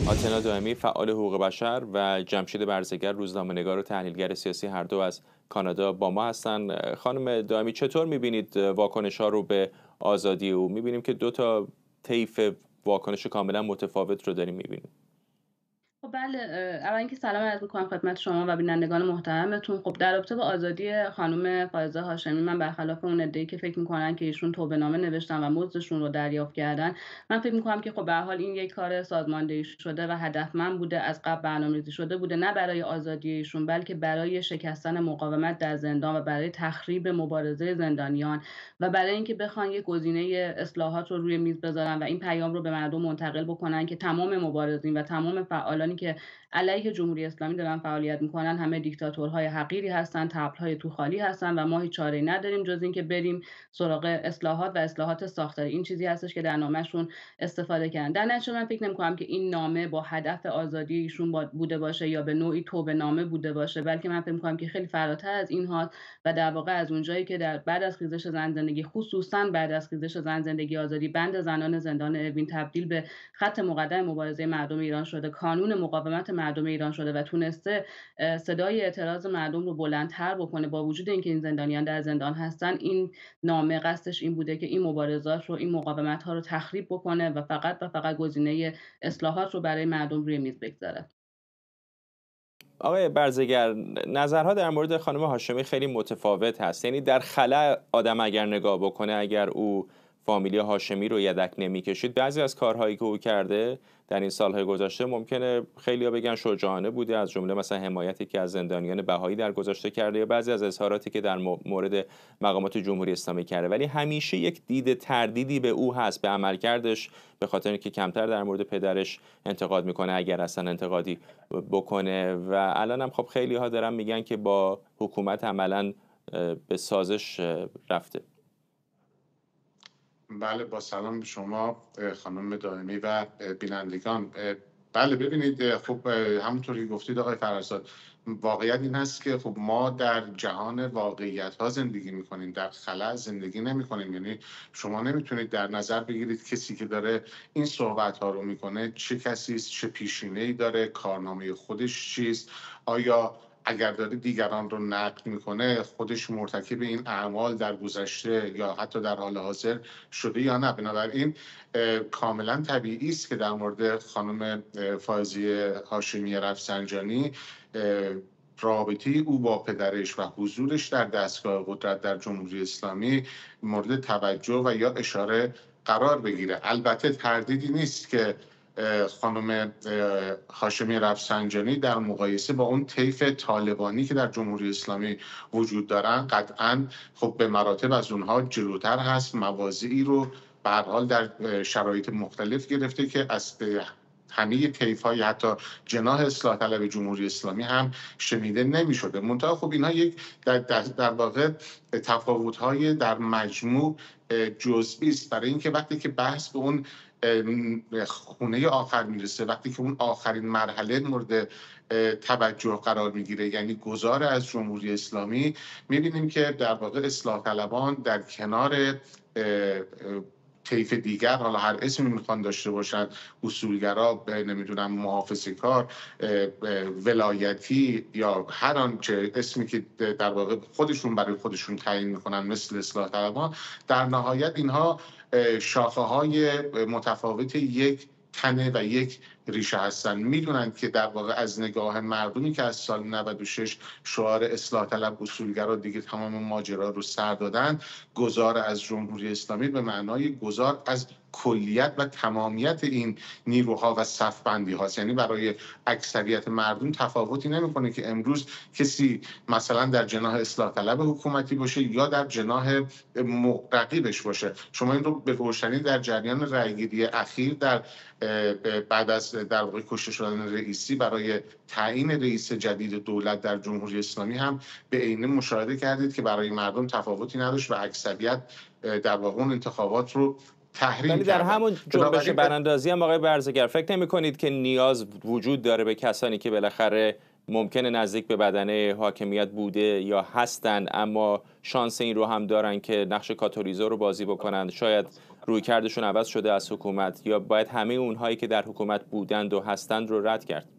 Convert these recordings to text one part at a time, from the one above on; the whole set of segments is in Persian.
آتنا دائمی فعال حقوق بشر و جمشید برزگر روزنامه‌نگار و تحلیلگر سیاسی هر دو از کانادا با ما هستن. خانم دائمی، چطور می‌بینید واکنش‌ها رو به آزادی او؟ می‌بینیم که دو تا طیف واکنش کاملا متفاوت رو داریم می‌بینیم. خب بله، اول اینکه سلام عرض می‌کنم خدمت شما و بینندگان محترمتون. خب در رابطه با آزادی خانم فائزه هاشمی، من برخلاف اون عده‌ای که فکر می‌کنن که ایشون توبه‌نامه نوشتن و مزدشون رو دریافت کردن، من فکر می‌کنم که خب به هر حال این یک کار سازماندهی شده و هدفمند بوده، از قبل برنامه‌ریزی شده بوده، نه برای آزادی ایشون بلکه برای شکستن مقاومت در زندان و برای تخریب مبارزه زندانیان و برای اینکه بخوان یک گزینه اصلاحات رو روی میز بذارن و این پیام رو به مردم منتقل بکنن که تمام مبارزین و تمام فعالانی که علیه جمهوری اسلامی دارن فعالیت میکنن همه دیکتاتورهای حقیری هستن، طبل‌های تو خالی هستن و ما هیچ چاره‌ای نداریم جز اینکه بریم سراغ اصلاحات و اصلاحات ساختاری. این چیزی هستش که در نامه‌شون استفاده کردن. در نتیجه من فکر نمی‌کنم که این نامه با هدف آزادی ایشون بوده باشه یا به نوعی توبه‌نامه بوده باشه، بلکه من فکر می‌کنم که خیلی فراتر از این ها و در واقع از اونجایی که بعد از خیزش زن زندگی، خصوصا بعد از خیزش زن زندگی آزادی، بند زنان زندان اوین تبدیل به خط مقدم مبارزه مردم ایران شده، کانون مقاومت مردم ایران شده و تونسته صدای اعتراض مردم رو بلندتر بکنه با وجود اینکه این زندانیان در زندان هستن. این نامه قصدش این بوده که این مبارزات رو، این مقاومت ها رو تخریب بکنه و فقط گزینه اصلاحات رو برای مردم روی میز بگذاره. آقای برزگر، نظرها در مورد خانم هاشمی خیلی متفاوت هست. یعنی در خلا آدم اگر نگاه بکنه، اگر او فامیلی هاشمی رو یدک نمی‌کشید، بعضی از کارهایی که او کرده در این سالهای گذشته ممکنه خیلی‌ها بگن شجاعانه بوده، از جمله مثلا حمایتی که از زندانیان بهایی در گذشته کرده یا بعضی از اظهاراتی که در مورد مقامات جمهوری اسلامی کرده، ولی همیشه یک دید تردیدی به او هست، به عملکردش، به خاطر اینکه کمتر در مورد پدرش انتقاد میکنه اگر اصلا انتقادی بکنه. و الان هم خب خیلی‌ها دارن میگن که با حکومت عملاً به سازش رفته. بله، با سلام به شما خانم دائمی و بینندگان. بله ببینید، خب همونطوری گفتید آقای فرزاد، واقعیت این هست که خب ما در جهان واقعیت ها زندگی میکنیم، در خلا زندگی نمی کنیم. یعنی شما نمیتونید در نظر بگیرید کسی که داره این صحبت ها رو میکنه چه کسی است، چه پیشینه ای داره، کارنامه خودش چیست، آیا اگر داره دیگران رو نقد میکنه خودش مرتکب این اعمال در گذشته یا حتی در حال حاضر شده یا نه. بنابراین کاملا طبیعی است که در مورد خانم فائزه هاشمی رفسنجانی رابطه او با پدرش و حضورش در دستگاه قدرت در جمهوری اسلامی مورد توجه و یا اشاره قرار بگیره. البته تردیدی نیست که خانم هاشمی رفسنجانی در مقایسه با اون طیف طالبانی که در جمهوری اسلامی وجود دارن قطعاً خب به مراتب از اونها جلوتر هست. مواضعی رو به هر حال در شرایط مختلف گرفته که از همه طیف‌های حتی جناح اصلاح طلب جمهوری اسلامی هم شنیده نمی‌شده. منتها خب اینها یک در واقع تفاوت‌های در مجموع جزئی است، برای اینکه وقتی که بحث به اون خونه آخر میرسه، وقتی که اون آخرین مرحله مورد توجه قرار میگیره، یعنی گذار از جمهوری اسلامی، میبینیم که در واقع اصلاح طلبان در کنار طیف دیگر، حالا هر اسمی میخوان داشته باشن، اصولگرا، نمیدونم محافظه‌کار، ولایتی یا هر آنچه اسمی که در واقع خودشون برای خودشون تعیین میکنن مثل اصلاح طلبان، در نهایت اینها شاخه های متفاوت یک تنه و یک ریشه هستن. میدونن که در واقع از نگاه مردمی که از سال 96 شعار اصلاح طلب اصولگرا دیگه تمام ماجرا رو سر دادن، گذار از جمهوری اسلامی به معنای گذار از کلیت و تمامیت این نیروها و صف بندی هاست. یعنی برای اکثریت مردم تفاوتی نمیکنه که امروز کسی مثلا در جناح اصلاح طلب حکومتی باشه یا در جناح رقیبش باشه. شما این رو به روشنی در جریان رأیگیری اخیر در بعد از در واقع کشته شدن رئیسی برای تعیین رئیس جدید دولت در جمهوری اسلامی هم به عینه مشاهده کردید که برای مردم تفاوتی نداشت و اکثریت در واقع اون انتخابات رو تحریم ولی در کردن. همون جنبش براندازی هم آقای برزگر فکر نمی کنید که نیاز وجود داره به کسانی که بالاخره ممکنه نزدیک به بدنه حاکمیت بوده یا هستن، اما شانس این رو هم دارن که نقش کاتالیزور رو بازی بکنن. شاید رویکردشون عوض شده از حکومت، یا باید همه اونهایی که در حکومت بودند و هستند رو رد کرد؟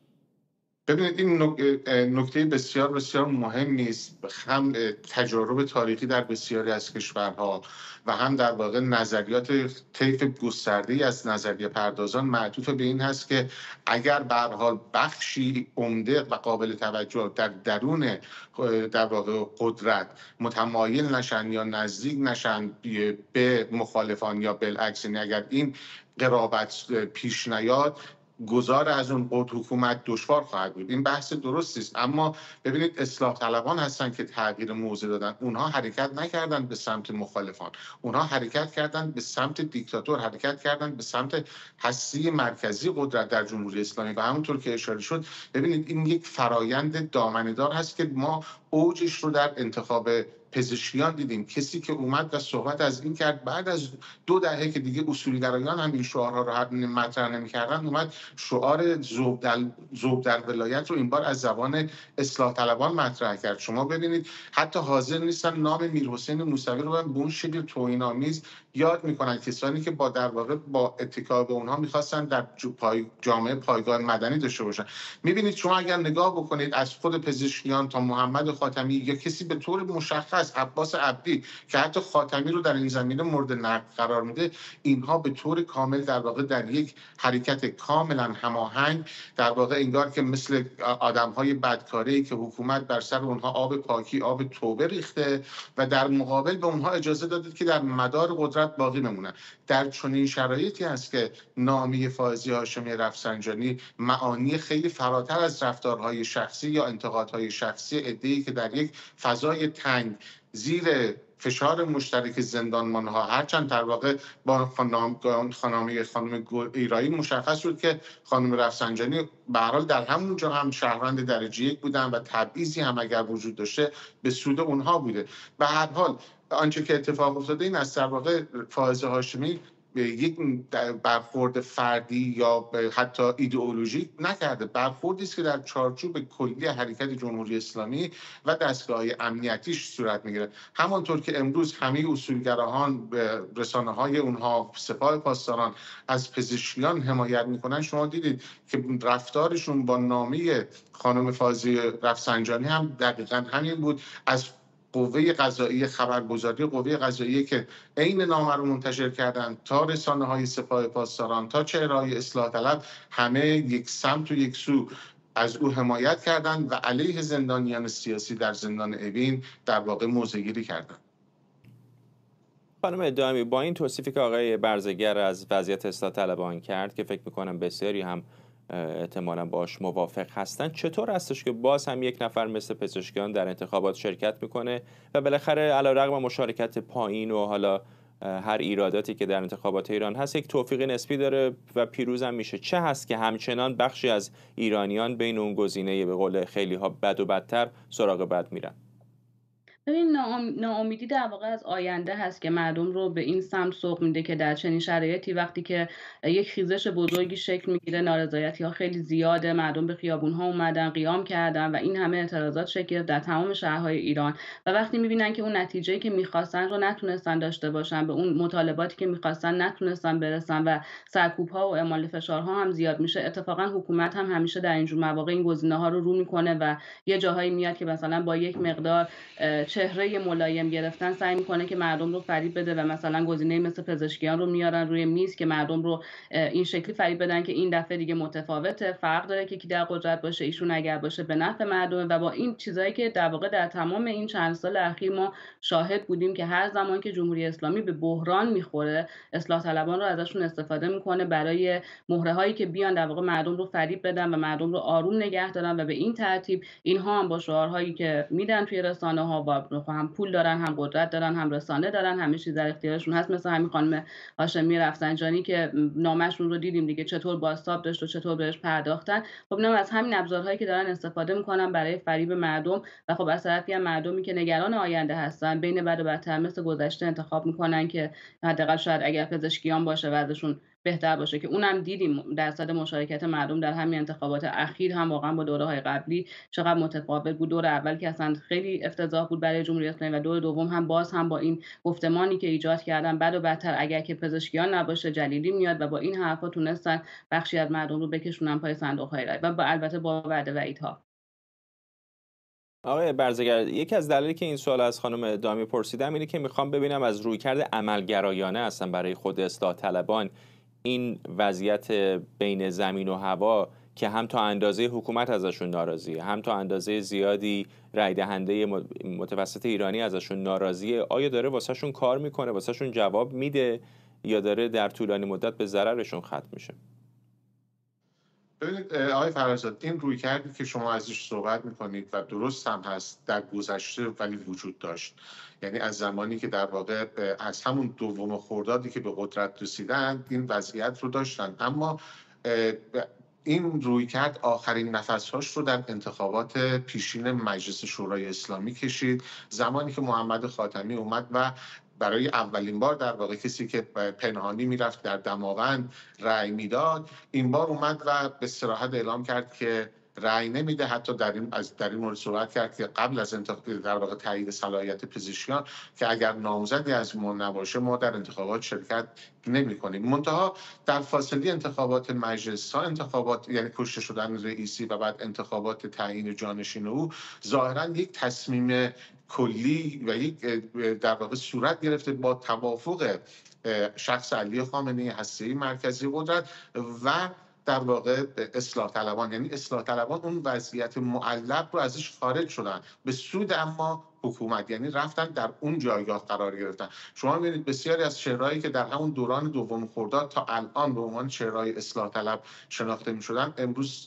ببینید این نکته بسیار بسیار مهمی است. هم تجارب تاریخی در بسیاری از کشورها و هم در واقع نظریات طیف گسترده‌ای از نظریه پردازان معطوف به این هست که اگر به هر حال بخشی عمده و قابل توجه در درون در واقع قدرت متمایل نشن یا نزدیک نشن به مخالفان یا بالعکس، اگر این قرابت پیش نیاد، گذار از اون حکومت دشوار خواهد بود. این بحث درستی است، اما ببینید اصلاح طلبان هستن که تغییر موضع دادن. اونها حرکت نکردن به سمت مخالفان، اونها حرکت کردن به سمت دیکتاتور، حرکت کردن به سمت هسته مرکزی قدرت در جمهوری اسلامی. و همونطور که اشاره شد، ببینید این یک فرایند دامنه‌دار هست که ما اوجش رو در انتخاب پزشکیان دیدیم. کسی که اومد و صحبت از این کرد بعد از 2 دهه که دیگه اصولگرایان هم این شعارها رو مطرح نمی‌کردن، اومد شعار ذوب در ولایت رو این بار از زبان اصلاح طلبان مطرح کرد. شما ببینید حتی حاضر نیستن نام میرحسین موسوی رو به اون شکل توهین‌آمیز یاد میکنن، کسانی که با در واقع با اتکا به اونها میخواستن در جامعه پایگاه مدنی داشته باشن. میبینید شما اگر نگاه بکنید از خود پزشکیان تا محمد خاتمی یا کسی به طور مشخص عباس عبدی که حتی خاتمی رو در این زمینه مورد نقد قرار میده، اینها به طور کامل در واقع در یک حرکت کاملا هماهنگ در واقع انگار که مثل آدم‌های بدکاری که حکومت بر سر اونها آب پاکی آب توبه ریخته و در مقابل به اونها اجازه داده که در مدار قدرت باقی بمونن. در چنین شرایطی است که نامی فائزه هاشمی رفسنجانی معانی خیلی فراتر از رفتارهای شخصی یا انتقادهای شخصی عده‌ای که در یک فضای تنگ زیر فشار مشترک زندانبانها، هرچند در واقع با خانم ایرایی مشخص شد که خانم رفسنجانی به هر حال در همونجا هم شهروند درجه 1 بودن و تبعیضی هم اگر وجود داشته به سود اونها بوده. به هر حال آنچه که اتفاق افتاده این است در واقع فائزه هاشمی یک برخورد فردی یا حتی ایدئولوژیک نکرده، برخوردی است که در چارچوب کلی حرکت جمهوری اسلامی و دستگاه‌های امنیتیش صورت میگیره. همانطور که امروز همه اصولگراهان رسانه‌های اونها سپاه پاسداران از پزشکیان حمایت میکنن، شما دیدید که رفتارشون با نامه خانم فائزه رفسنجانی هم دقیقاً همین بود. از قوه قضاییه، خبرگزاری قوه قضاییه که عین نامه رو منتشر کردن تا رسانه‌های سپاه پاسداران تا چهره‌های اصلاح طلب، همه یک سمت و یک سو از او حمایت کردند و علیه زندانیان سیاسی در زندان اوین در واقع موضع‌گیری کردند. خانم ادهامی، با این توصیفی که آقای برزگر از وضعیت اصلاح طلبان کرد که فکر می‌کنم بسیاری هم احتمالاً باش موافق هستن، چطور هستش که باز هم یک نفر مثل پزشکیان در انتخابات شرکت میکنه و بالاخره علیرغم مشارکت پایین و حالا هر ایراداتی که در انتخابات ایران هست یک توفیق نسبی داره و پیروز هم میشه؟ چه هست که همچنان بخشی از ایرانیان بین اون گزینه به قول خیلی ها بد و بدتر سراغ بد میرن؟ ببین ناامیدی در واقع از آینده هست که مردم رو به این سمت سوق میده که در چنین شرایطی وقتی که یک خیزش بزرگی شکل میگیره، نارضایتی ها خیلی زیاده، مردم به خیابون ها اومدن، قیام کردن و این همه اعتراضات شکل گرفت در تمام شهرهای ایران و وقتی میبینن که اون نتیجه‌ای که میخواستن رو نتونستن داشته باشن، به اون مطالباتی که میخواستن نتونستن برسن و سرکوب ها و اعمال فشارها هم زیاد میشه، اتفاقا حکومت هم همیشه در اینجور مواقع این گزینه‌ها رو میکنه و یه جاهایی میاد که مثلا با یک مقدار چهره ملایم گرفتن سعی میکنه که مردم رو فریب بده و مثلا گزینه مثل پزشکیان رو میارن روی میز که مردم رو این شکلی فریب بدن که این دفعه دیگه متفاوته، فرق داره که کی در قدرت باشه، ایشون اگر باشه به نفع مردمه. و با این چیزایی که در واقع در تمام این چند سال اخیر ما شاهد بودیم که هر زمان که جمهوری اسلامی به بحران میخوره، اصلاح طلبان رو ازشون استفاده میکنه برای مهره هایی که بیان در واقع مردم رو فریب بدن و مردم رو آروم نگه دارن و به این ترتیب اینها هم با شعارهایی که میدن توی رسانه ها و هم پول دارن، هم قدرت دارن، هم رسانه دارن، همه چیز در اختیارشون هست. مثل همین خانم هاشمی رفسنجانی که نامشون رو دیدیم دیگه چطور بازتاب داشت و چطور بهش پرداختن. خب اینا از همین ابزارهایی که دارن استفاده میکنن برای فریب مردم و خب از طرفی هم مردمی که نگران آینده هستن بین بد و بدتر مثل گذشته انتخاب میکنن که حداقل شاید اگر پزشکیان باشه وضعشون بهتر باشه که اونم دیدیم درصد مشارکت مردم در همین انتخابات اخیر هم واقعا با دوره‌های قبلی چقدر متفاوت بود. دور اول که اصلا خیلی افتضاح بود برای جمهوری اسلامی و دور دوم هم باز هم با این گفتمانی که ایجاد کردن بد و بدتر اگر که پزشکیان نباشه جلیلی میاد و با این حرفا تونستن بخشی از مردم رو بکشونن پای صندوق‌های رای و البته با وعده وعیدها. آقای برزگر، یکی از دلایلی که این سوال از خانم دامی پرسیدم اینه که میخوام ببینم از رویکرد عملگرایانه هستن برای خود اصلاح طلبان این وضعیت بین زمین و هوا که هم تا اندازه حکومت ازشون ناراضیه، هم تا اندازه زیادی رای دهنده متوسط ایرانی ازشون ناراضیه، آیا داره واسهشون کار میکنه، واسهشون جواب میده یا داره در طولانی مدت به ضررشون ختم میشه؟ ببینید آقای فرزاد، این رویکردی که شما ازش صحبت میکنید و درست هم هست در گذشته ولی وجود داشت. یعنی از زمانی که در واقع از همون دوم خردادی که به قدرت رسیدن این وضعیت رو داشتن، اما این رویکرد آخرین نفسهاش رو در انتخابات پیشین مجلس شورای اسلامی کشید، زمانی که محمد خاتمی اومد و برای اولین بار در واقع کسی که پنهانی میرفت در دماوند رأی میداد، این بار اومد و به صراحت اعلام کرد که رأی نمیده. حتی در این مورد صحبت کرد که قبل از در واقع تایید صلاحیت پزشکیان که اگر نامزدی از ما نباشه ما در انتخابات شرکت نمی‌کنیم. منتها در فاصله انتخابات مجلس ها، انتخابات یعنی کشته شدن رئیسی و بعد انتخابات تعیین جانشین او، ظاهراً یک تصمیم کلی و یک در واقع صورت گرفته با توافق شخص علی خامنه‌ای هسته مرکزی قدرت و در واقع اصلاح طلبان. یعنی اصلاح طلبان اون وضعیت معلق رو ازش خارج شدن به سود اما حکومت، یعنی رفتن در اون جایگاه قرار گرفتن. شما می‌بینید بسیاری از چهرهایی که در همون دوران دوم خرداد تا الان به عنوان چهرهای اصلاح طلب شناخته می‌شدن امروز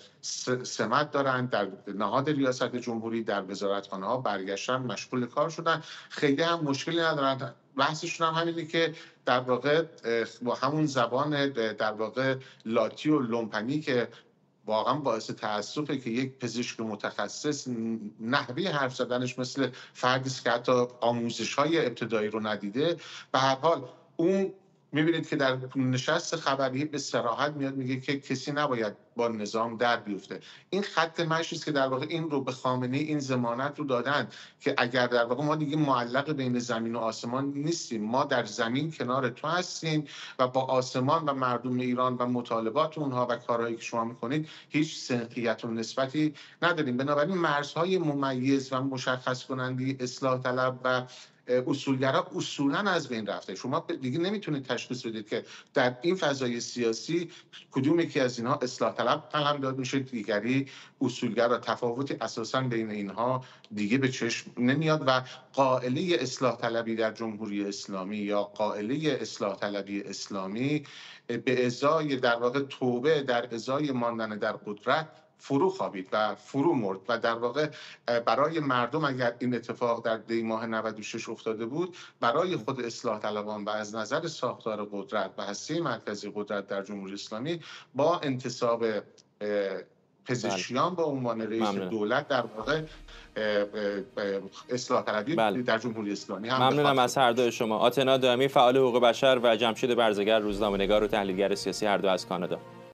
سمت دارن در نهاد ریاست جمهوری، در وزارتخانه‌ها برگشتن مشغول کار شدن، خیلی هم مشکلی ندارن. بحثشون هم همینه که در واقع با همون زبان در واقع لاتی و لومپنی که واقعا باعث تأسفه که یک پزشک متخصص نحوه حرف زدنش مثل فردی است که حتی آموزش‌های ابتدایی رو ندیده. به هر حال اون می‌بینید که در نشست خبری به صراحت میاد میگه که کسی نباید با نظام در بیفته. این خط مشی است که در واقع این رو به خامنه‌ای این ضمانت رو دادن که اگر در واقع ما دیگه معلق بین زمین و آسمان نیستیم، ما در زمین کنار تو هستیم و با آسمان و مردم ایران و مطالبات اونها و کارهایی که شما میکنید هیچ سنخیت و نسبتی نداریم. بنابراین مرزهای ممیز و مشخص کننده اصلاح طلب و اصولگرا اصولا از بین رفته. شما دیگه نمیتونید تشخیص بدید که در این فضای سیاسی کدوم یکی از اینها اصلاح طلب قلمداد میشه، دیگری اصولگرا. تفاوتی اساسا بین اینها دیگه به چشم نمیاد و قائله اصلاح طلبی در جمهوری اسلامی یا قائله اصلاح طلبی اسلامی به ازای در واقع توبه در ازای ماندن در قدرت فرو خوابید و فرو مرد و در واقع برای مردم اگر این اتفاق در دی ماه 96 افتاده بود، برای خود اصلاح طلبان و از نظر ساختار قدرت و هسته مرکزی قدرت در جمهوری اسلامی با انتصاب پزشکیان به عنوان رئیس دولت در واقع اصلاح طلبی در جمهوری اسلامی هم ممنونم از هر دوی شما. آتنا دائمی فعال حقوق بشر و جمشید برزگر روزنامه‌نگار و تحلیلگر سیاسی هر دو از کانادا.